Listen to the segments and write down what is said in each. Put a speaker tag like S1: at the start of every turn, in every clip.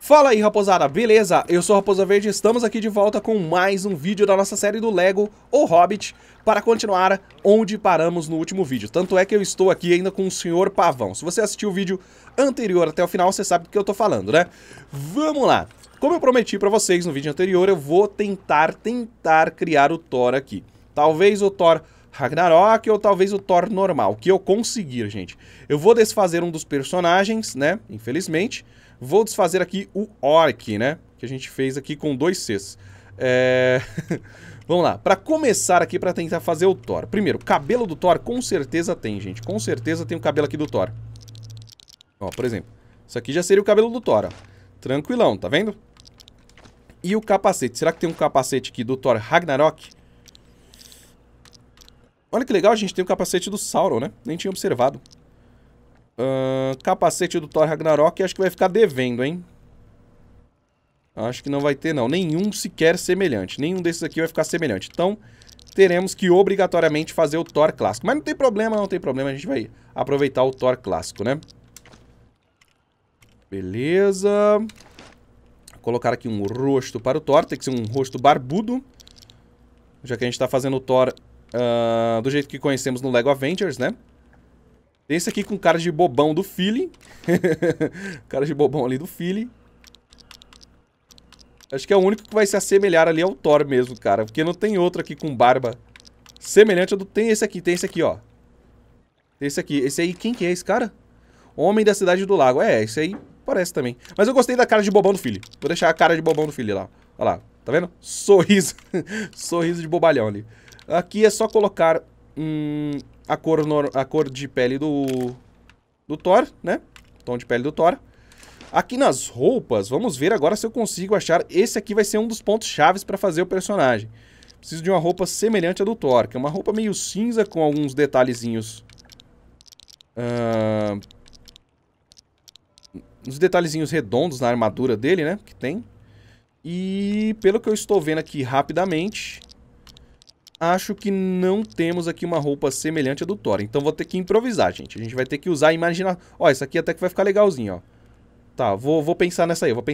S1: Fala aí, raposada, beleza? Eu sou o Raposa Verde e estamos aqui de volta com mais um vídeo da nossa série do Lego O Hobbit para continuar onde paramos no último vídeo. Tanto é que eu estou aqui ainda com o Senhor Pavão. Se você assistiu o vídeo anterior até o final, você sabe do que eu tô falando, né? Vamos lá! Como eu prometi pra vocês no vídeo anterior, eu vou tentar criar o Thor aqui. Talvez o Thor Ragnarok ou talvez o Thor normal, que eu conseguir, gente. Eu vou desfazer um dos personagens, né? Infelizmente. Vou desfazer aqui o Orc, né? Que a gente fez aqui com 2 Cs. Vamos lá. Pra começar aqui, pra tentar fazer o Thor. Primeiro, cabelo do Thor com certeza tem, gente. Com certeza tem o cabelo aqui do Thor. Ó, por exemplo. Isso aqui já seria o cabelo do Thor, ó. Tranquilão, tá vendo? E o capacete. Será que tem um capacete aqui do Thor Ragnarok? Olha que legal, a gente tem o capacete do Sauron, né? Nem tinha observado. Capacete do Thor Ragnarok, acho que vai ficar devendo, hein? Acho que não vai ter, não. Nenhum sequer semelhante. Nenhum desses aqui vai ficar semelhante. Então, teremos que obrigatoriamente fazer o Thor clássico. Mas não tem problema, não tem problema. A gente vai aproveitar o Thor clássico, né? Beleza. Vou colocar aqui um rosto para o Thor. Tem que ser um rosto barbudo. Já que a gente está fazendo o Thor do jeito que conhecemos no Lego Avengers, né? Esse aqui com cara de bobão do Philly. Cara de bobão ali do Philly. Acho que é o único que vai se assemelhar ali ao Thor mesmo, cara. Porque não tem outro aqui com barba semelhante. Tem esse aqui, ó. Esse aqui. Esse aí, quem que é esse cara? Homem da Cidade do Lago. É, esse aí parece também. Mas eu gostei da cara de bobão do Philly. Vou deixar a cara de bobão do Philly lá. Olha lá, tá vendo? Sorriso. Sorriso de bobalhão ali. Aqui é só colocar a cor de pele do Thor, né? Tom de pele do Thor. Aqui nas roupas, vamos ver agora se eu consigo achar. Esse aqui vai ser um dos pontos chaves para fazer o personagem. Preciso de uma roupa semelhante à do Thor, que é uma roupa meio cinza com alguns detalhezinhos. Uns detalhezinhos redondos na armadura dele, né? Que tem. E pelo que eu estou vendo aqui rapidamente, acho que não temos aqui uma roupa semelhante à do Thor. Então vou ter que improvisar, gente. A gente vai ter que usar a imaginação. Ó, isso aqui até que vai ficar legalzinho, ó. Tá, vou pensar nessa aí,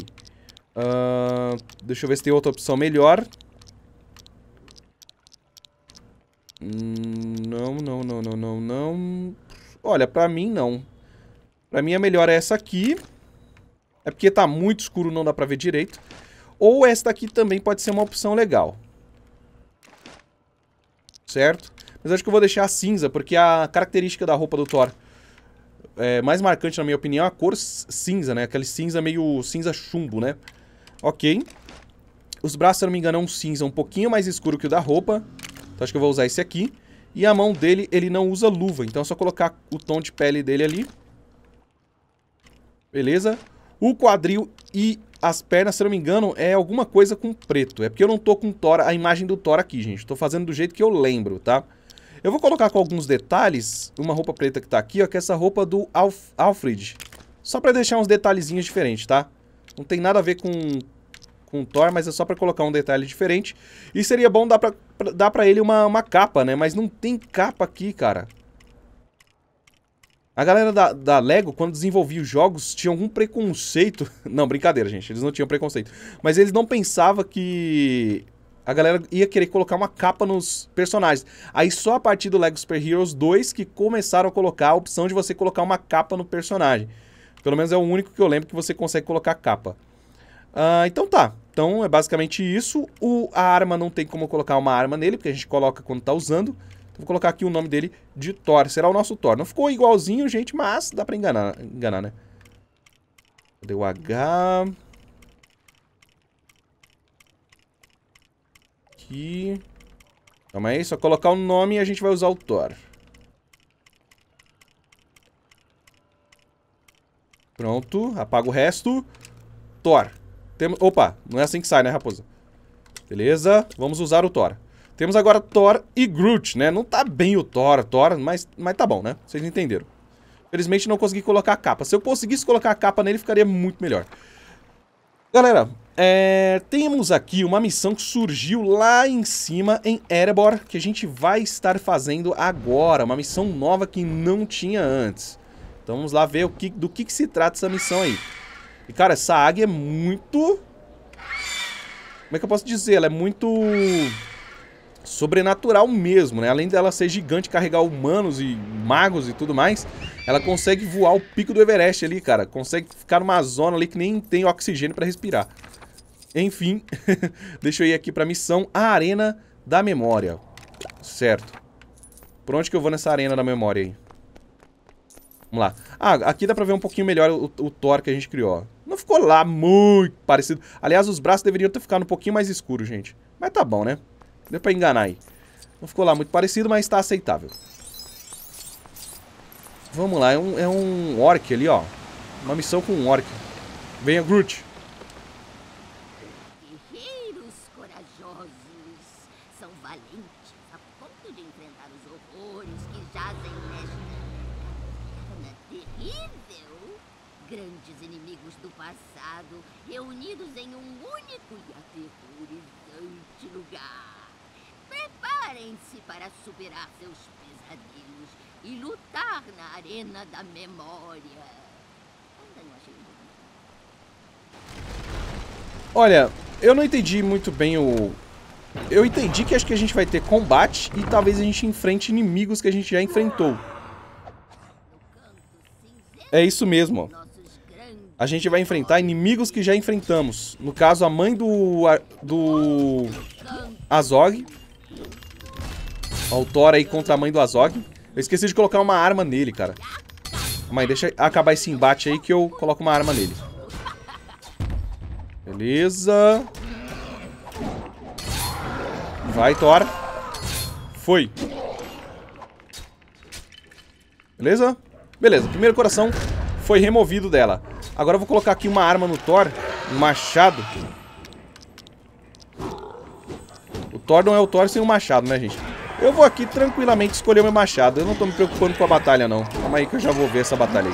S1: deixa eu ver se tem outra opção melhor. Não. Olha, pra mim não. Pra mim a melhor é essa aqui. É porque tá muito escuro, não dá pra ver direito. Ou esta aqui também pode ser uma opção legal. Certo? Mas acho que eu vou deixar a cinza, porque a característica da roupa do Thor mais marcante, na minha opinião, é a cor cinza, né? Aquele cinza meio cinza chumbo, né? Ok. Os braços, se eu não me engano, é um cinza um pouquinho mais escuro que o da roupa. Então acho que eu vou usar esse aqui. E a mão dele, ele não usa luva. Então é só colocar o tom de pele dele ali. Beleza? O quadril e as pernas, se eu não me engano, é alguma coisa com preto. É porque eu não tô com Thor, a imagem do Thor aqui, gente. Tô fazendo do jeito que eu lembro, tá? Eu vou colocar com alguns detalhes uma roupa preta que tá aqui, ó, que é essa roupa do Alfred. Só pra deixar uns detalhezinhos diferentes, tá? Não tem nada a ver com Thor, mas é só pra colocar um detalhe diferente. E seria bom dar pra ele uma capa, né? Mas não tem capa aqui, cara. A galera da Lego, quando desenvolvia os jogos, tinha algum preconceito. Não, brincadeira, gente. Eles não tinham preconceito. Mas eles não pensavam que a galera ia querer colocar uma capa nos personagens. Aí só a partir do Lego Super Heroes 2 que começaram a colocar a opção de você colocar uma capa no personagem. Pelo menos é o único que eu lembro que você consegue colocar capa. Então tá. Então é basicamente isso. A arma não tem como colocar uma arma nele, porque a gente coloca quando tá usando. Então vou colocar aqui o nome dele de Thor. Será o nosso Thor. Não ficou igualzinho, gente, mas dá pra enganar, né? Cadê o H? Aqui. Calma aí, só colocar o nome e a gente vai usar o Thor. Pronto, apaga o resto. Thor. Opa, não é assim que sai, né, raposa? Beleza, vamos usar o Thor. Temos agora Thor e Groot, né? Não tá bem o Thor, mas tá bom, né? Vocês entenderam. Felizmente não consegui colocar a capa. Se eu conseguisse colocar a capa nele, ficaria muito melhor. Galera, temos aqui uma missão que surgiu lá em cima, em Erebor, que a gente vai estar fazendo agora. Uma missão nova que não tinha antes. Então vamos lá ver do que se trata essa missão aí. E, cara, essa águia é muito... Como é que eu posso dizer? Ela é muito... sobrenatural mesmo, né? Além dela ser gigante, carregar humanos e magos e tudo mais, ela consegue voar o pico do Everest ali, cara. Consegue ficar numa zona ali que nem tem oxigênio pra respirar. Enfim, deixa eu ir aqui pra missão, a Arena da Memória. Certo. Por onde que eu vou nessa Arena da Memória aí? Vamos lá. Ah, aqui dá pra ver um pouquinho melhor o Thor que a gente criou, ó. Não ficou lá muito parecido. Aliás, os braços deveriam ter ficado um pouquinho mais escuros, gente. Mas tá bom, né? Deu pra enganar aí. Não ficou lá muito parecido, mas tá aceitável. Vamos lá, é um orc ali, ó. Uma missão com um orc. Venha, Groot.
S2: Guerreiros corajosos são valentes a ponto de enfrentar os horrores que jazem nesta caverna terrível. Grandes inimigos do passado reunidos em um único e aterrorizante lugar. Preparem-se para superar seus pesadelos e lutar na Arena da Memória. Ainda não achei muito.
S1: Olha, eu não entendi muito bem o... Eu entendi que acho que a gente vai ter combate e talvez a gente enfrente inimigos que a gente já enfrentou. É isso mesmo, ó. A gente vai enfrentar inimigos que já enfrentamos. No caso, a mãe do Azog. Ó, o Thor aí contra a mãe do Azog. Eu esqueci de colocar uma arma nele, cara. Mãe, deixa acabar esse embate aí que eu coloco uma arma nele. Beleza. Vai, Thor. Foi. Beleza? Beleza, primeiro coração foi removido dela. Agora eu vou colocar aqui uma arma no Thor. Um machado. O Thor não é o Thor sem o machado, né, gente? Eu vou aqui tranquilamente escolher o meu machado. Eu não tô me preocupando com a batalha, não. Calma aí que eu já vou ver essa batalha aí.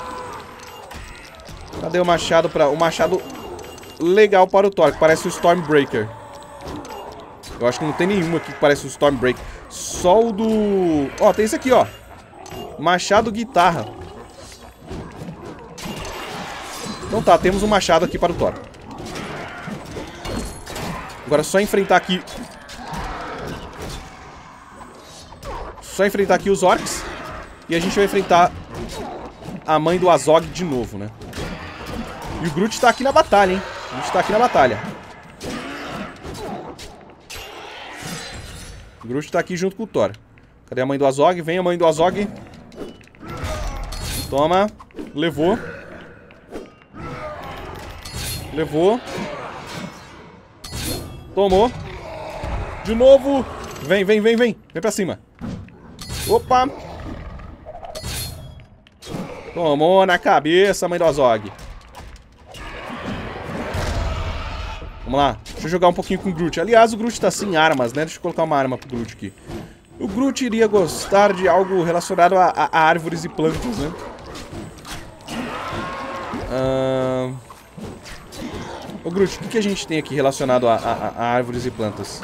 S1: Cadê o machado para... O machado legal para o Thor, que parece o Stormbreaker. Eu acho que não tem nenhum aqui que parece o Stormbreaker. Só o do... Ó, tem esse aqui, ó. Machado guitarra. Então tá, temos um machado aqui para o Thor. Agora é só enfrentar aqui... Só enfrentar aqui os orcs. E a gente vai enfrentar a mãe do Azog de novo, né? E o Groot tá aqui na batalha, hein? O Groot tá aqui na batalha. O Groot tá aqui junto com o Thor. Cadê a mãe do Azog? Vem a mãe do Azog. Toma. Levou. Levou. Tomou. De novo. Vem, vem, vem, vem. Vem pra cima. Opa. Tomou na cabeça, mãe do Azog. Vamos lá. Deixa eu jogar um pouquinho com o Groot. Aliás, o Groot tá sem armas, né? Deixa eu colocar uma arma pro Groot aqui. O Groot iria gostar de algo relacionado a árvores e plantas, né? Ô Groot, o que a gente tem aqui relacionado a árvores e plantas?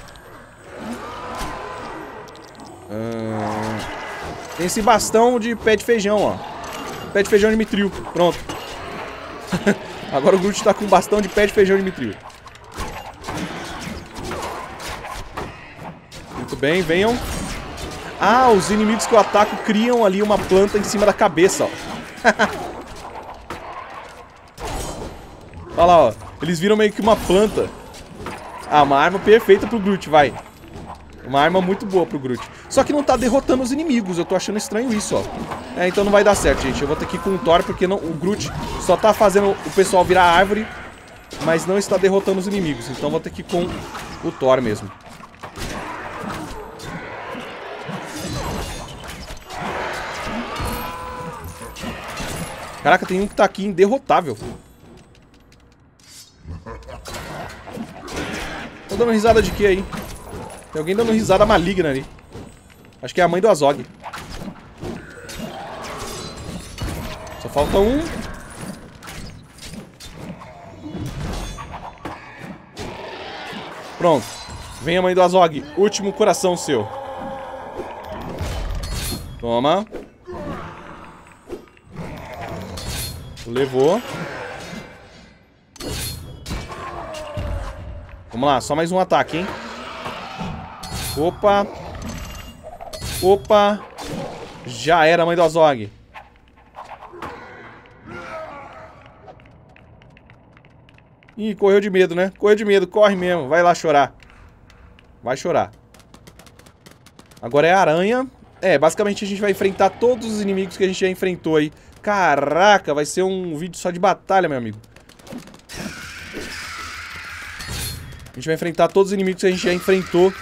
S1: Tem esse bastão de pé de feijão, ó. Pé de feijão de mitril. Pronto. Agora o Groot tá com um bastão de pé de feijão de mitril. Muito bem, venham. Ah, os inimigos que eu ataco criam ali uma planta em cima da cabeça, ó. Olha lá, ó. Eles viram meio que uma planta. Ah, uma arma perfeita pro Groot, vai. Uma arma muito boa pro Groot. Só que não tá derrotando os inimigos. Eu tô achando estranho isso, ó. É, então não vai dar certo, gente. Eu vou ter que ir com o Thor, porque não, o Groot só tá fazendo o pessoal virar árvore, mas não está derrotando os inimigos. Então vou ter que ir com o Thor mesmo. Caraca, tem um que tá aqui inderrotável. Tô dando risada de quê aí? Tem alguém dando risada maligna ali. Acho que é a mãe do Azog. Só falta um. Pronto. Vem a mãe do Azog. Último coração seu. Toma. Levou. Vamos lá, só mais um ataque, hein? Opa. Opa. Já era, mãe do Azog. Ih, correu de medo, né? Correu de medo, corre mesmo. Vai lá chorar. Vai chorar. Agora é a aranha. É, basicamente a gente vai enfrentar todos os inimigos que a gente já enfrentou aí. Caraca, vai ser um vídeo só de batalha, meu amigo. A gente vai enfrentar todos os inimigos que a gente já enfrentou.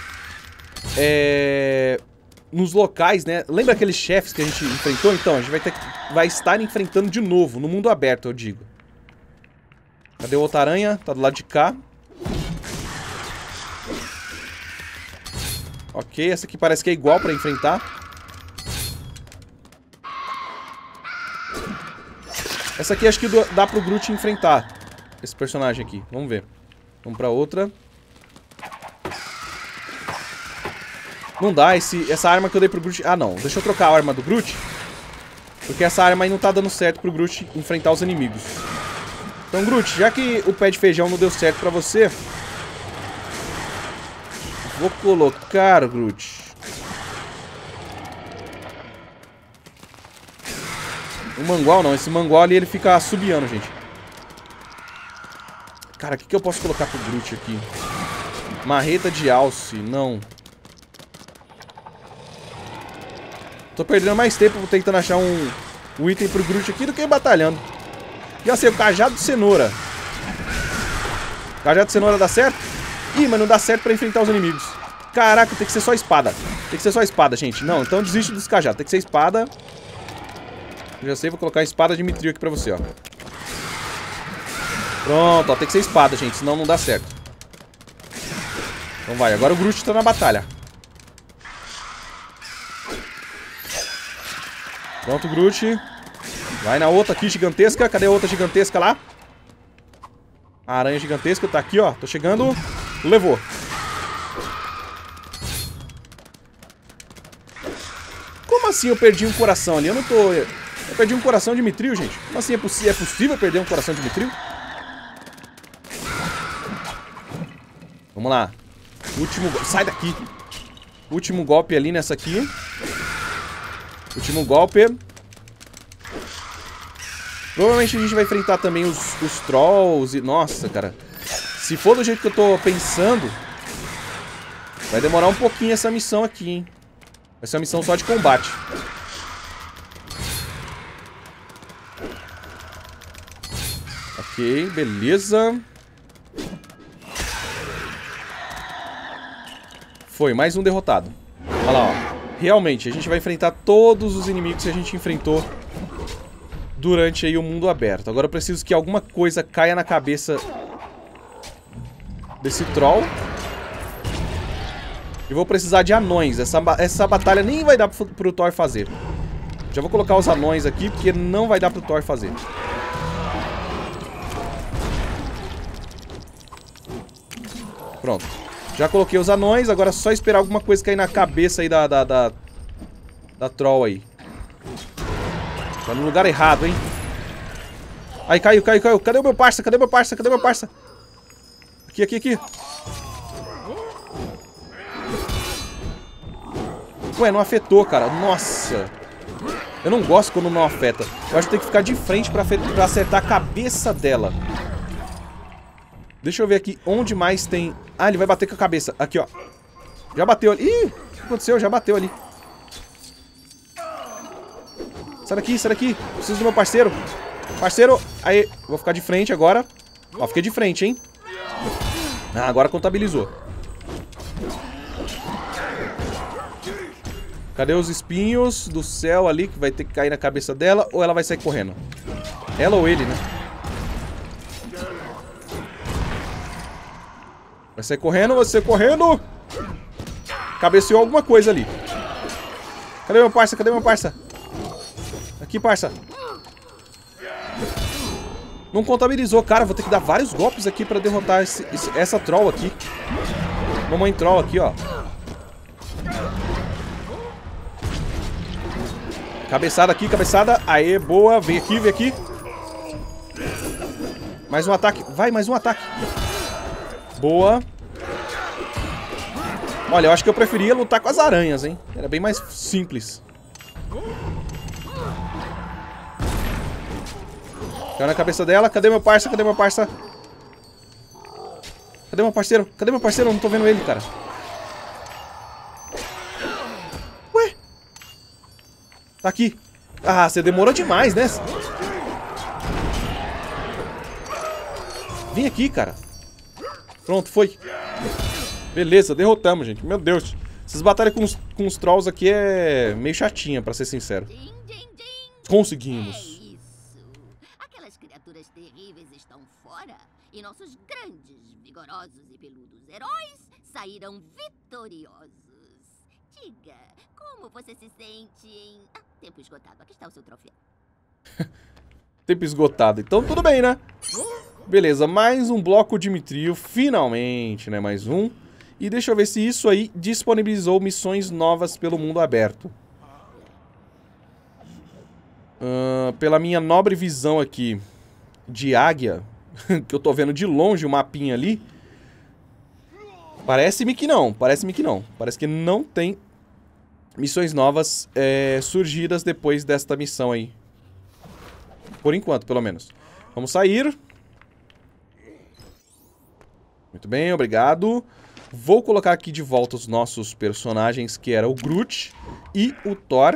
S1: Nos locais, né? Lembra aqueles chefes que a gente enfrentou? Então, a gente vai estar enfrentando de novo, no mundo aberto, eu digo. Cadê outra aranha? Tá do lado de cá. Ok, essa aqui parece que é igual pra enfrentar. Essa aqui acho que dá pro Groot enfrentar. Esse personagem aqui. Vamos ver. Vamos pra outra. Não dá, essa arma que eu dei pro Groot... Ah, não. Deixa eu trocar a arma do Groot. Porque essa arma aí não tá dando certo pro Groot enfrentar os inimigos. Então, Groot, já que o pé de feijão não deu certo pra você... Vou colocar, Groot... O mangual não. Esse mangual ali, ele fica assobiando, gente. Cara, o que eu posso colocar pro Groot aqui? Marreta de alce. Não. Tô perdendo mais tempo tentando achar um item pro Groot aqui do que batalhando. Já sei, o cajado de cenoura. Cajado de cenoura dá certo? Ih, mas não dá certo pra enfrentar os inimigos. Caraca, tem que ser só espada. Tem que ser só espada, gente. Não, então desiste dos cajados. Tem que ser espada. Já sei, vou colocar a espada de Mithril aqui pra você, ó. Pronto, ó. Tem que ser espada, gente. Senão não dá certo. Então vai. Agora o Groot tá na batalha. Pronto, Groot. Vai na outra aqui, gigantesca. Cadê a outra gigantesca lá? A aranha gigantesca tá aqui, ó. Tô chegando. Levou. Como assim eu perdi um coração ali? Eu não tô... Eu perdi um coração de Mithril, gente. Como assim é possível perder um coração de Mithril? Vamos lá. Último... Sai daqui. Último golpe ali nessa aqui. Último golpe. Provavelmente a gente vai enfrentar também os trolls e... Nossa, cara. Se for do jeito que eu tô pensando, vai demorar um pouquinho essa missão aqui, hein. Vai ser uma missão só de combate. Ok, beleza. Foi, mais um derrotado. Olha lá, ó. Realmente, a gente vai enfrentar todos os inimigos que a gente enfrentou durante aí o mundo aberto. Agora eu preciso que alguma coisa caia na cabeça desse troll. E vou precisar de anões. Essa batalha nem vai dar pro Thor fazer. Já vou colocar os anões aqui, porque não vai dar pro Thor fazer. Pronto. Já coloquei os anões, agora é só esperar alguma coisa cair na cabeça aí da troll aí. Tá no lugar errado, hein? Aí, caiu. Cadê o meu parça? Cadê meu parça? Aqui. Ué, não afetou, cara. Nossa. Eu não gosto quando não afeta. Eu acho que tem que ficar de frente pra acertar a cabeça dela. Deixa eu ver aqui onde mais tem... Ah, ele vai bater com a cabeça. Aqui, ó. Já bateu ali. Ih, o que aconteceu? Já bateu ali. Sai daqui. Preciso do meu parceiro. Parceiro. Aí, vou ficar de frente agora. Ó, fiquei de frente, hein. Ah, agora contabilizou. Cadê os espinhos do céu ali que vai ter que cair na cabeça dela? Ou ela vai sair correndo? Ela ou ele, né? Vai sair correndo, você correndo. Cabeceou alguma coisa ali. Cadê meu parça? Aqui, parça. Não contabilizou, cara. Vou ter que dar vários golpes aqui pra derrotar essa troll aqui. Mamãe troll aqui, ó. Cabeçada aqui, cabeçada. Aê, boa. Vem aqui. Mais um ataque. Vai, mais um ataque. Boa. Olha, eu acho que eu preferia lutar com as aranhas, hein? Era bem mais simples. Caiu na cabeça dela. Cadê meu parça? Cadê meu parça? Cadê meu parceiro? Cadê meu parceiro? Eu não tô vendo ele, cara. Ué? Tá aqui. Ah, você demorou demais, né? Vem aqui, cara. Pronto, foi. Beleza, derrotamos, gente. Meu Deus. Essas batalhas com os trolls aqui é meio chatinha, pra ser sincero. Conseguimos.
S2: É isso. Aquelas criaturas terríveis estão fora e nossos grandes, vigorosos e peludos heróis saíram vitoriosos. Diga, como você se sente em... Ah, tempo esgotado. Aqui está o seu troféu.
S1: Tempo esgotado. Então tudo bem, né? Beleza, mais um bloco de Mithril. Finalmente, né? Mais um. E deixa eu ver se isso aí disponibilizou missões novas pelo mundo aberto. Pela minha nobre visão aqui de águia, que eu tô vendo de longe o mapinha ali, parece-me que não. Parece-me que não. Parece que não tem missões novas surgidas depois desta missão aí. Por enquanto, pelo menos. Vamos sair. Muito bem, obrigado. Vou colocar aqui de volta os nossos personagens, que era o Groot e o Thor.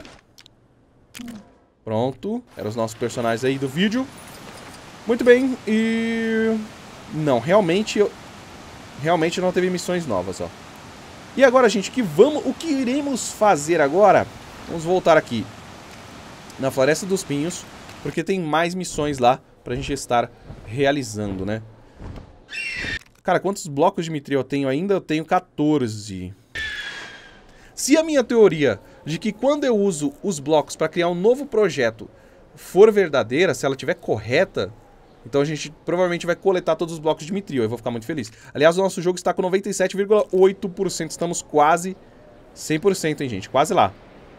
S1: Pronto. Eram os nossos personagens aí do vídeo. Muito bem. E... não, realmente não teve missões novas, ó. E agora, gente, o que iremos fazer agora? Vamos voltar aqui na Floresta dos Pinhos, porque tem mais missões lá pra gente estar realizando, né? Cara, quantos blocos de Mithril eu tenho ainda? Eu tenho 14. Se a minha teoria de que quando eu uso os blocos para criar um novo projeto for verdadeira, se ela estiver correta, então a gente provavelmente vai coletar todos os blocos de Mithril. Eu vou ficar muito feliz. Aliás, o nosso jogo está com 97,8%. Estamos quase 100%, hein, gente? Quase lá.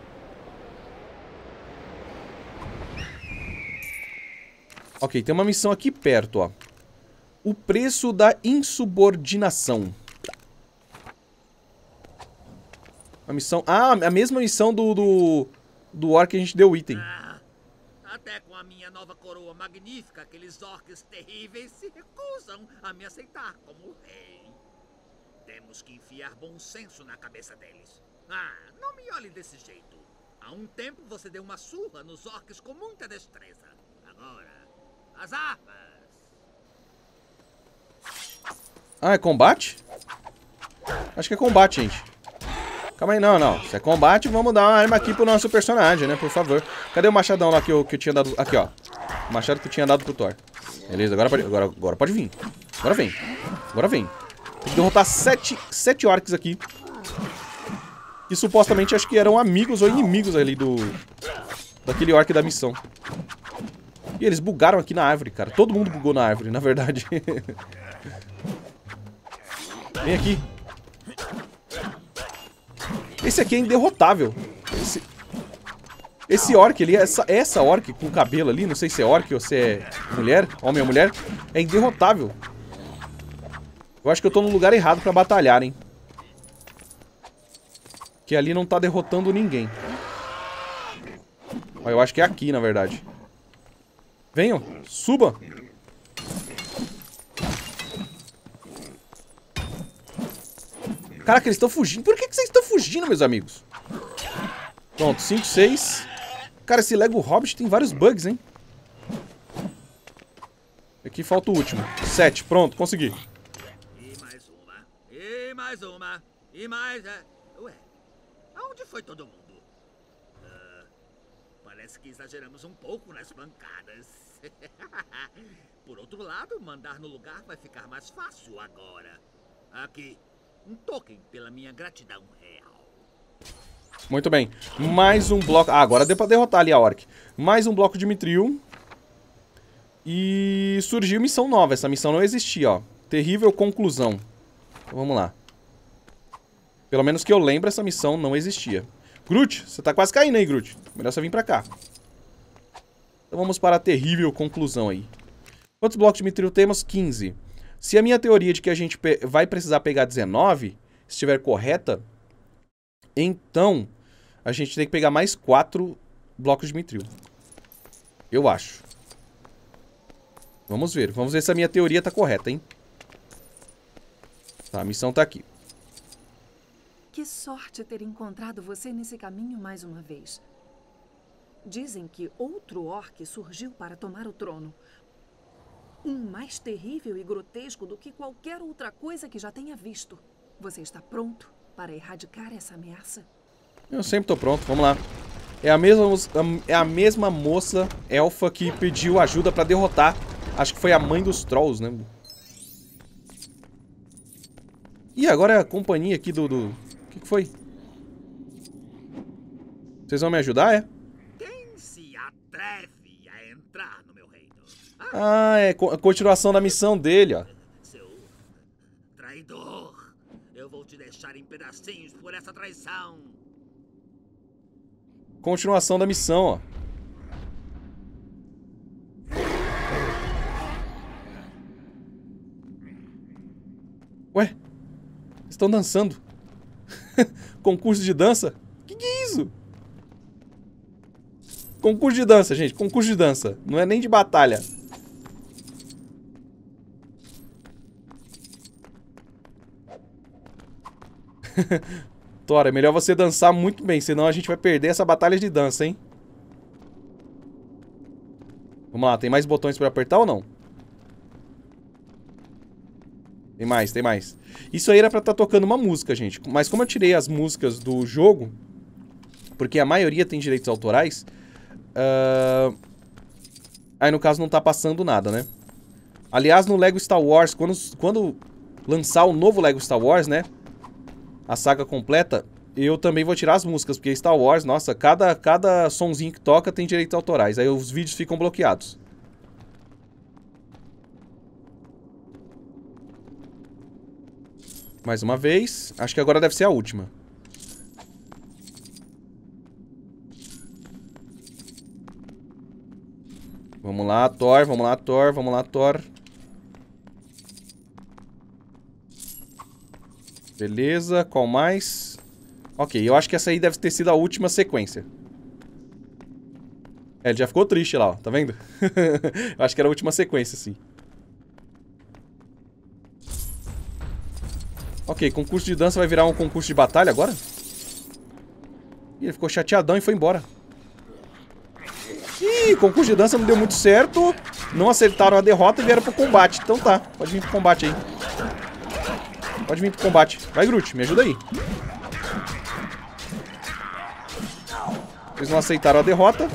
S1: Ok, tem uma missão aqui perto, ó. O preço da insubordinação. A missão... ah, a mesma missão do orc que a gente deu o item.
S3: Até com a minha nova coroa magnífica, aqueles orcs terríveis se recusam a me aceitar como rei. Temos que enfiar bom senso na cabeça deles. Ah, não me olhe desse jeito. Há um tempo você deu uma surra nos orcs com muita destreza. Agora, as armas.
S1: Ah, é combate? Acho que é combate, gente. Calma aí, não. Se é combate, vamos dar uma arma aqui pro nosso personagem, né? Por favor. Cadê o machadão lá que eu tinha dado... aqui, ó. O machado que eu tinha dado pro Thor. Beleza, agora pode vir. Agora vem. Tem que derrotar 7 orcs aqui. Que supostamente acho que eram amigos ou inimigos ali daquele orc da missão. E eles bugaram aqui na árvore, cara. Todo mundo bugou na árvore, na verdade. Vem aqui. Esse aqui é inderrotável. Esse orc ali, essa orc com cabelo ali, não sei se é orc ou se é mulher, homem ou mulher, é inderrotável. Eu acho que eu tô no lugar errado pra batalhar, hein. Que ali não tá derrotando ninguém. Ó, eu acho que é aqui, na verdade. Venham, suba. Caraca, eles estão fugindo. Por que vocês estão fugindo, meus amigos? Pronto, 5, 6. Cara, esse Lego Hobbit tem vários bugs, hein? Aqui falta o último. 7, pronto, consegui.
S3: E mais uma. E mais uma. E mais... ué, aonde foi todo mundo? Parece que exageramos um pouco nas pancadas. Por outro lado, mandar no lugar vai ficar mais fácil agora. Aqui. Um token pela minha gratidão real.
S1: Muito bem. Mais um bloco... ah, agora deu pra derrotar ali a orc. Mais um bloco de Mithril. E surgiu missão nova. Essa missão não existia, ó. Terrível conclusão. Então, vamos lá. Pelo menos que eu lembro, essa missão não existia. Groot, você tá quase caindo aí, Groot. Melhor você vir pra cá. Então vamos para a terrível conclusão aí. Quantos blocos de Mithril temos? 15. Se a minha teoria de que a gente vai precisar pegar 19, estiver correta, então a gente tem que pegar mais 4 blocos de Mithril. Eu acho. Vamos ver. Vamos ver se a minha teoria tá correta, hein? Tá, a missão tá aqui.
S4: Que sorte ter encontrado você nesse caminho mais uma vez. Dizem que outro orc surgiu para tomar o trono. Um mais terrível e grotesco do que qualquer outra coisa que já tenha visto. Você está pronto para erradicar essa ameaça?
S1: Eu sempre tô pronto, vamos lá. É a mesma moça elfa que pediu ajuda pra derrotar. Acho que foi a mãe dos trolls, né? E agora é a companhia aqui do... O que foi? Vocês vão me ajudar, é?
S3: Quem se atreve a entrar no meu reino?
S1: Ah, é a continuação da missão dele, ó.
S3: Seu traidor. Eu vou te deixar em pedacinhos por essa traição.
S1: Continuação da missão, ó. Ué? Estão dançando. Concurso de dança? Que é isso? Concurso de dança, gente. Concurso de dança. Não é nem de batalha. Thor, é melhor você dançar muito bem, senão a gente vai perder essa batalha de dança, hein? Vamos lá, tem mais botões pra apertar ou não? Tem mais, tem mais. Isso aí era pra estar tocando uma música, gente. Mas como eu tirei as músicas do jogo, porque a maioria tem direitos autorais, aí no caso não tá passando nada, né? Aliás, no Lego Star Wars, quando lançar o novo Lego Star Wars, né? A saga completa, eu também vou tirar as músicas, porque Star Wars, nossa, cada sonzinho que toca tem direitos autorais. Aí os vídeos ficam bloqueados. Mais uma vez. Acho que agora deve ser a última. Vamos lá, Thor, vamos lá, Thor, vamos lá, Thor. Beleza, qual mais? Ok, eu acho que essa aí deve ter sido a última sequência. É, ele já ficou triste lá, ó, tá vendo? Eu acho que era a última sequência, sim. Ok, concurso de dança vai virar um concurso de batalha agora? Ih, ele ficou chateadão e foi embora. Ih, concurso de dança não deu muito certo. Não acertaram a derrota e vieram pro combate. Então tá, pode vir pro combate aí. Pode vir pro combate. Vai, Groot, me ajuda aí. Eles não aceitaram a derrota.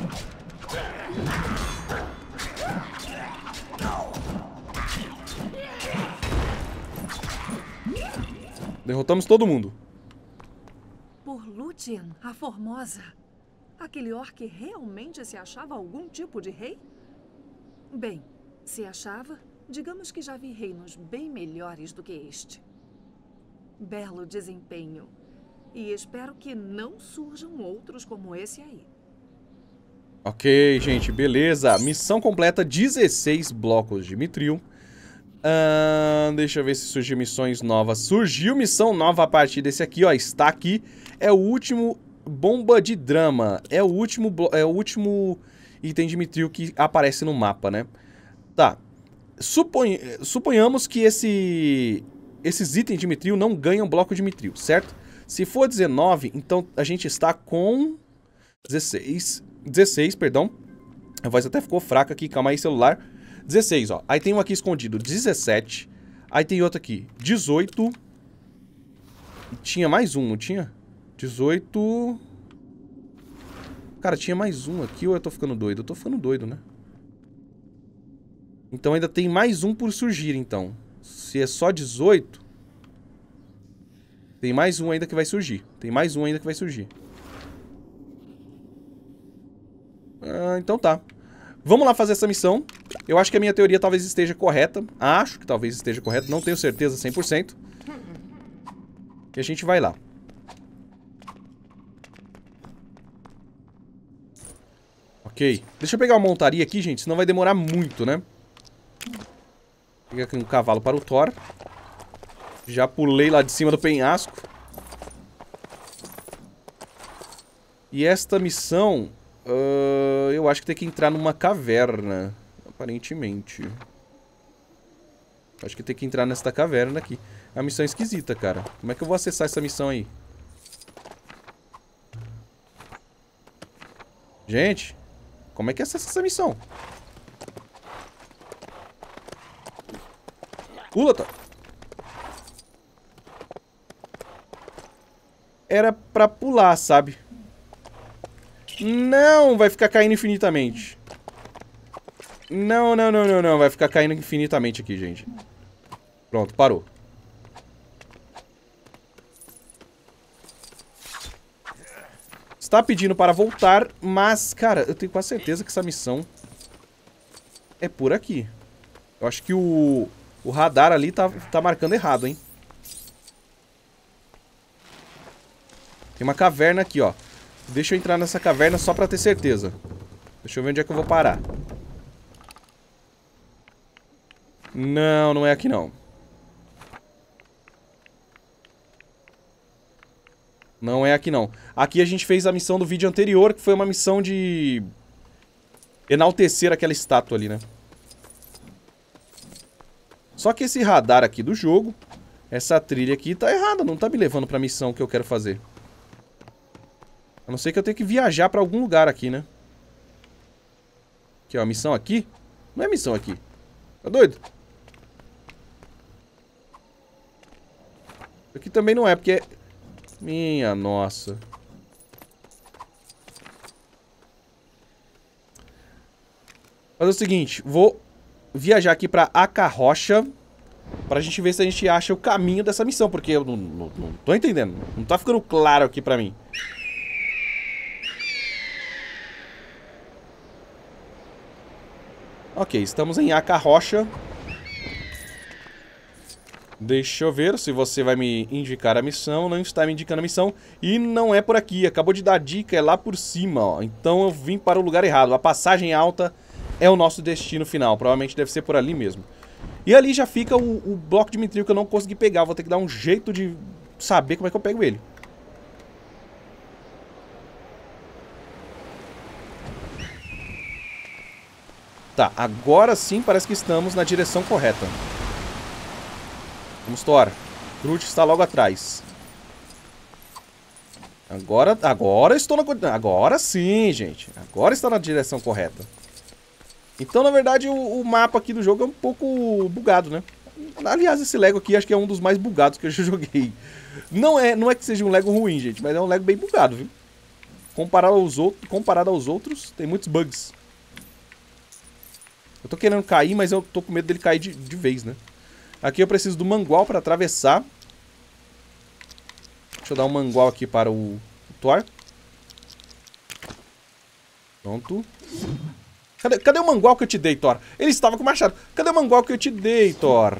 S1: Derrotamos todo mundo.
S4: Por Lúthien, a Formosa. Aquele orc realmente se achava algum tipo de rei? Bem, se achava, digamos que já vi reinos bem melhores do que este. Belo desempenho. E espero que não surjam outros como esse aí.
S1: Ok, gente, beleza. Missão completa, 16 blocos de Mithril. Deixa eu ver se surgiu missões novas. Surgiu missão nova a partir desse aqui, ó. Está aqui. É o último bomba de drama. É o último item de Mithril que aparece no mapa, né? Tá. Suponhamos que esses itens de Mithril não ganham bloco de Mithril, certo? Se for 19, então a gente está com 16, perdão. A voz até ficou fraca aqui, calma aí, celular. 16, ó. Aí tem um aqui escondido, 17. Aí tem outro aqui, 18. Tinha mais um, não tinha? 18. Cara, tinha mais um aqui ou eu tô ficando doido? Eu tô ficando doido, né? Então ainda tem mais um por surgir, então. Se é só 18... Tem mais um ainda que vai surgir. Tem mais um ainda que vai surgir. Então tá. Vamos lá fazer essa missão. Eu acho que a minha teoria talvez esteja correta. Acho que talvez esteja correta. Não tenho certeza 100%. E a gente vai lá. Ok. Deixa eu pegar uma montaria aqui, gente. Senão vai demorar muito, né? Vou pegar aqui um cavalo para o Thor. Já pulei lá de cima do penhasco. E esta missão... eu acho que tem que entrar numa caverna. Aparentemente. Acho que tem que entrar nesta caverna aqui. É uma missão esquisita, cara. Como é que eu vou acessar essa missão aí? Gente, como é que acessa essa missão? Pula, tá? Era pra pular, sabe? Não, vai ficar caindo infinitamente. Não, não, não, não, não. Vai ficar caindo infinitamente aqui, gente. Pronto, parou. Está pedindo para voltar, mas, cara, eu tenho quase certeza que essa missão é por aqui. Eu acho que o radar ali tá marcando errado, hein? Tem uma caverna aqui, ó. Deixa eu entrar nessa caverna só pra ter certeza. Deixa eu ver onde é que eu vou parar. Não, não é aqui não. Não é aqui não. Aqui a gente fez a missão do vídeo anterior, que foi uma missão de enaltecer aquela estátua ali, né? Só que esse radar aqui do jogo, essa trilha aqui tá errada, não tá me levando pra missão que eu quero fazer. A não ser que eu tenha que viajar pra algum lugar aqui, né? Aqui, ó, missão aqui. Não é missão aqui. Tá doido? Aqui também não é, porque é... Minha nossa. Fazer o seguinte, vou viajar aqui pra Acarrocha pra gente ver se a gente acha o caminho dessa missão, porque eu não tô entendendo. Não tá ficando claro aqui pra mim. Ok, estamos em Acarrocha. Deixa eu ver se você vai me indicar a missão. Não está me indicando a missão. E não é por aqui. Acabou de dar dica, é lá por cima, ó. Então eu vim para o lugar errado. A passagem alta é o nosso destino final. Provavelmente deve ser por ali mesmo. E ali já fica o bloco de mitril que eu não consegui pegar. Vou ter que dar um jeito de saber como é que eu pego ele. Tá, agora sim parece que estamos na direção correta. Vamos, Thor. Groot está logo atrás. Agora estou na... Agora sim, gente. Agora está na direção correta. Então, na verdade, o mapa aqui do jogo é um pouco bugado, né? Aliás, esse Lego aqui acho que é um dos mais bugados que eu já joguei. Não é que seja um Lego ruim, gente, mas é um Lego bem bugado, viu? Comparado aos outros, tem muitos bugs. Eu tô querendo cair, mas eu tô com medo dele cair de vez, né? Aqui eu preciso do mangual para atravessar. Deixa eu dar um mangual aqui para o Thor. Pronto. Cadê o mangual que eu te dei, Thor? Ele estava com o machado. Cadê o mangual que eu te dei, Thor?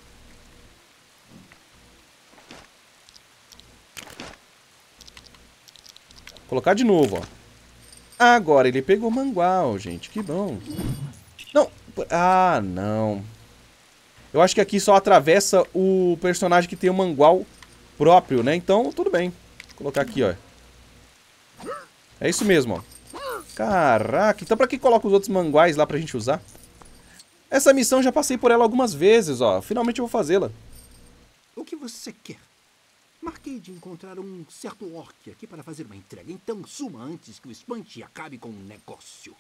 S1: Vou colocar de novo, ó. Agora ele pegou o mangual, gente. Que bom. Não. Ah, não. Eu acho que aqui só atravessa o personagem que tem o mangual próprio, né? Então, tudo bem. Vou colocar aqui, ó. É isso mesmo, ó. Caraca, então pra que coloca os outros manguais lá pra gente usar? Essa missão já passei por ela algumas vezes, ó. Finalmente eu vou fazê-la.
S5: O que você quer? Marquei de encontrar um certo orc aqui para fazer uma entrega. Então suma antes que o espante acabe com o negócio.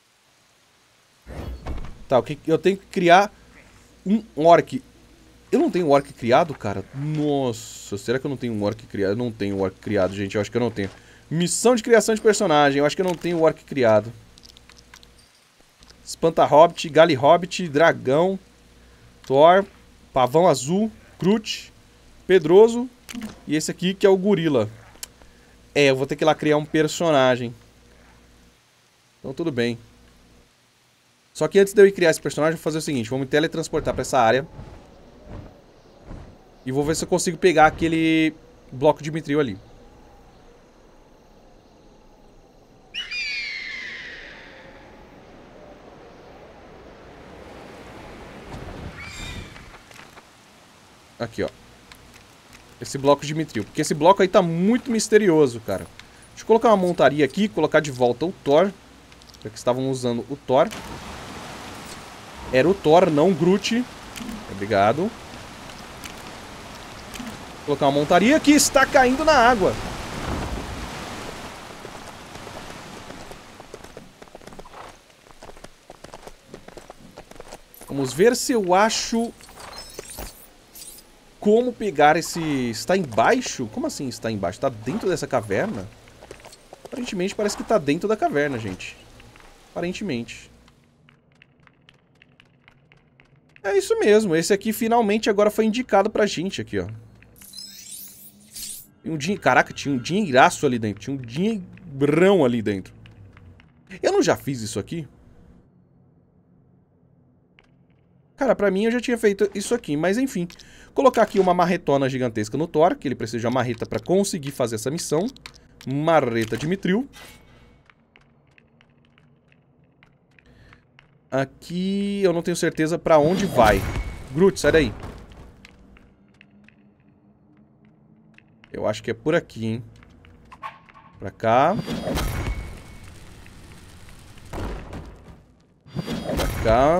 S1: Tá, eu tenho que criar um orc. Eu não tenho orc criado, cara? Nossa, será que eu não tenho um orc criado? Eu não tenho orc criado, gente. Eu acho que eu não tenho. Missão de criação de personagem. Eu acho que eu não tenho orc criado. Espanta-Hobbit, Gali-Hobbit, Dragão, Thor, Pavão Azul, Groot, Pedroso e esse aqui que é o Gorila. É, eu vou ter que ir lá criar um personagem. Então tudo bem. Só que antes de eu ir criar esse personagem, eu vou fazer o seguinte. Vou me teletransportar pra essa área. E vou ver se eu consigo pegar aquele bloco de mitril ali. Aqui, ó. esse bloco de mitril. Porque esse bloco aí tá muito misterioso, cara. Deixa eu colocar uma montaria aqui, colocar de volta o Thor. Já que estavam usando o Thor. Era o Thor, não o Groot. Obrigado. Vou colocar uma montaria que está caindo na água. Vamos ver se eu acho como pegar esse... Está embaixo? Como assim está embaixo? Está dentro dessa caverna? Aparentemente parece que está dentro da caverna, gente. Aparentemente. É isso mesmo. Esse aqui finalmente agora foi indicado pra gente aqui, ó. Caraca, tinha um dinheiraço ali dentro. Tinha um dinheirão ali dentro. Eu não já fiz isso aqui? Cara, pra mim eu já tinha feito isso aqui, mas enfim. Colocar aqui uma marretona gigantesca no Thor, que ele precisa de uma marreta pra conseguir fazer essa missão. Marreta de mitril. Aqui eu não tenho certeza pra onde vai. Groot, sai daí. Eu acho que é por aqui, hein. Pra cá. Pra cá.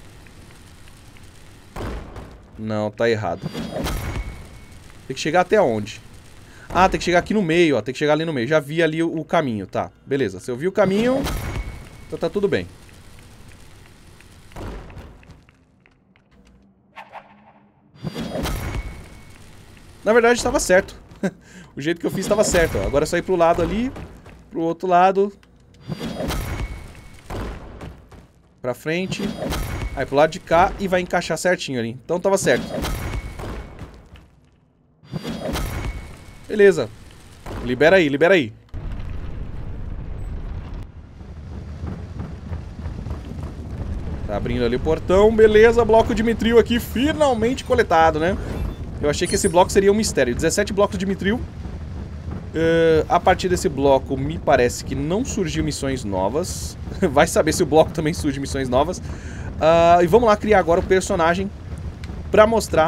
S1: Não, tá errado. Tem que chegar até onde? Ah, tem que chegar aqui no meio, ó. Tem que chegar ali no meio. Já vi ali o caminho, tá. Beleza, se eu vi o caminho, então tá tudo bem. Na verdade, estava certo. O jeito que eu fiz estava certo, ó. Agora é só ir pro lado ali, pro outro lado. Pra frente. Aí pro lado de cá e vai encaixar certinho ali. Então tava certo. Beleza. Libera aí, libera aí. Tá abrindo ali o portão. Beleza, bloco de mitril aqui finalmente coletado, né? Eu achei que esse bloco seria um mistério. 17 blocos de mitril. A partir desse bloco, me parece que não surgiu missões novas. Vai saber se o bloco também surge missões novas. E vamos lá criar agora o personagem pra mostrar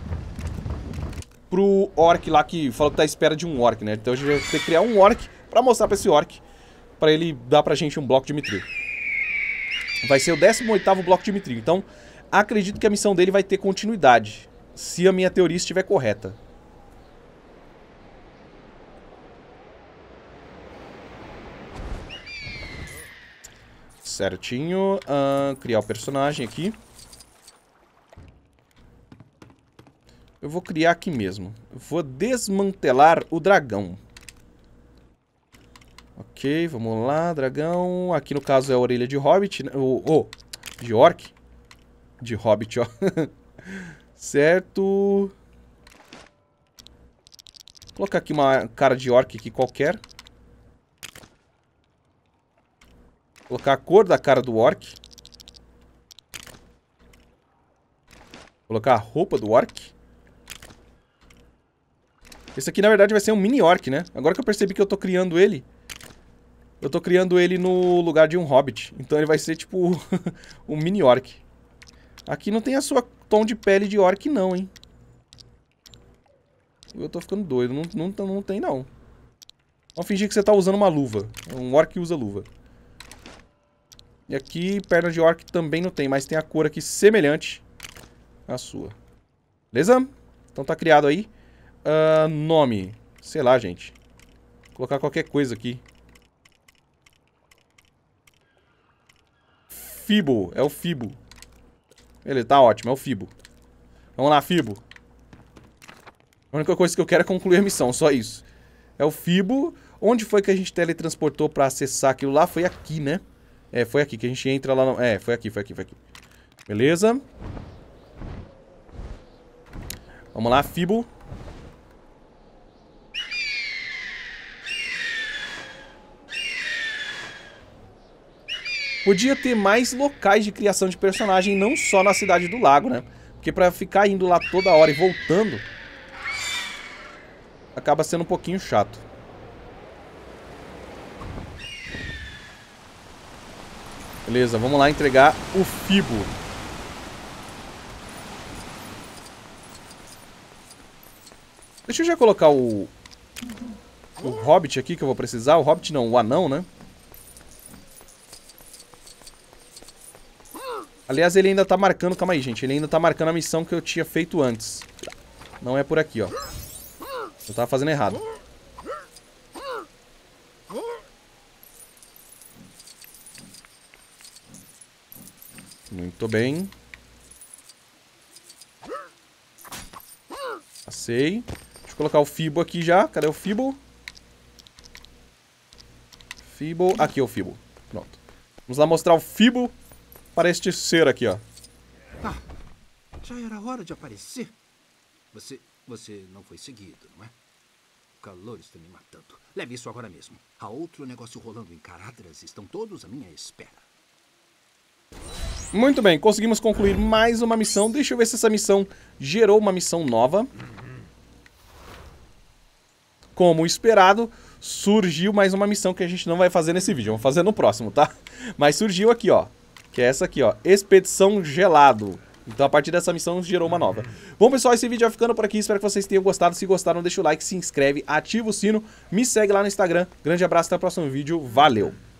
S1: pro orc lá que falou que tá à espera de um orc, né? Então a gente vai ter que criar um orc pra mostrar pra esse orc, pra ele dar pra gente um bloco de mitril. Vai ser o 18º bloco de mitril. Então acredito que a missão dele vai ter continuidade, se a minha teoria estiver correta. Certinho. Criar o personagem aqui. Eu vou criar aqui mesmo. Eu vou desmantelar o dragão. Ok, vamos lá, dragão. Aqui no caso é a orelha de hobbit, né? De orc. De hobbit, ó. Certo. Vou colocar aqui uma cara de orc aqui qualquer. Colocar a cor da cara do orc. Colocar a roupa do orc. Esse aqui na verdade vai ser um mini orc, né? Agora que eu percebi que eu tô criando ele. Eu tô criando ele no lugar de um hobbit. Então ele vai ser tipo um mini orc. Aqui não tem a sua tom de pele de orc não, hein? Eu tô ficando doido. Não tem não. Vamos fingir que você tá usando uma luva. Um orc usa luva. E aqui, perna de orc também não tem, mas tem a cor aqui semelhante à sua. Beleza? Então tá criado aí. Nome. Sei lá, gente. Vou colocar qualquer coisa aqui. Fibo. É o Fibo. Ele tá ótimo, é o Fibo. Vamos lá, Fibo. A única coisa que eu quero é concluir a missão, só isso. É o Fibo. Onde foi que a gente teletransportou pra acessar aquilo lá? Foi aqui, né? É, foi aqui que a gente entra lá no... É, foi aqui. Beleza. Vamos lá, Fibo. Podia ter mais locais de criação de personagem, não só na Cidade do Lago, né? Porque pra ficar indo lá toda hora e voltando, acaba sendo um pouquinho chato. Beleza, vamos lá entregar o Fibo. Deixa eu já colocar o Hobbit aqui que eu vou precisar. O Hobbit não, o anão, né? Aliás, ele ainda tá marcando... Calma aí, gente. Ele ainda tá marcando a missão que eu tinha feito antes. Não é por aqui, ó. Eu tava fazendo errado. Muito bem. Passei. Deixa eu colocar o Fibo aqui já. Cadê o Fibo? Fibo. Aqui é o Fibo. Pronto. Vamos lá mostrar o Fibo para este ser aqui, ó.
S5: Ah, já era hora de aparecer. Você não foi seguido, não é? O calor está me matando. Leve isso agora mesmo. Há outro negócio rolando em Caradhras. Estão todos à minha espera.
S1: Muito bem, conseguimos concluir mais uma missão. Deixa eu ver se essa missão gerou uma missão nova. Como esperado, surgiu mais uma missão que a gente não vai fazer nesse vídeo. Vamos fazer no próximo, tá? Mas surgiu aqui, ó. Que é essa aqui, ó. Expedição Gelado. Então, a partir dessa missão, gerou uma nova. Bom, pessoal, esse vídeo vai ficando por aqui. Espero que vocês tenham gostado. Se gostaram, deixa o like, se inscreve, ativa o sino. Me segue lá no Instagram. Grande abraço, até o próximo vídeo. Valeu!